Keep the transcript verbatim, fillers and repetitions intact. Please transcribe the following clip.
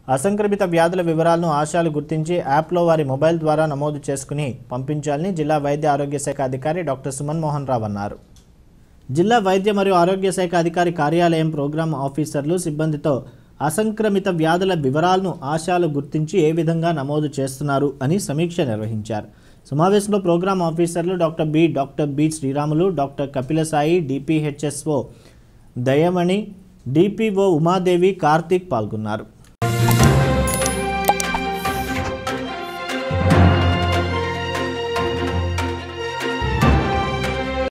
అసంక్రమిత వ్యాధుల వివరాలను ఆశాలు గుర్తించి యాప్లో వారి మొబైల్ ద్వారా నమోదు చేసుకుని పంపించాలని జిల్లా వైద్య ఆరోగ్య శాఖ అధికారి డాక్టర్ సుమన్ మోహన్ రావు అన్నారు. జిల్లా వైద్య మరియు ఆరోగ్య శాఖ అధికారి కార్యాలయం ప్రోగ్రామ్ ఆఫీసర్లు సిబ్బందితో అసంక్రమిత వ్యాధుల వివరాలను ఆశాలు గుర్తించి ఏ విధంగా నమోదు చేస్తున్నారు అని సమీక్ష నిర్వహించారు. సమావేశంలో ప్రోగ్రామ్ ఆఫీసర్లు doctor B doctor B Sriramulu, doctor Kapila Sai, DPHSO Dayamani, DPO Umadevi, Karthik పాల్గొన్నారు.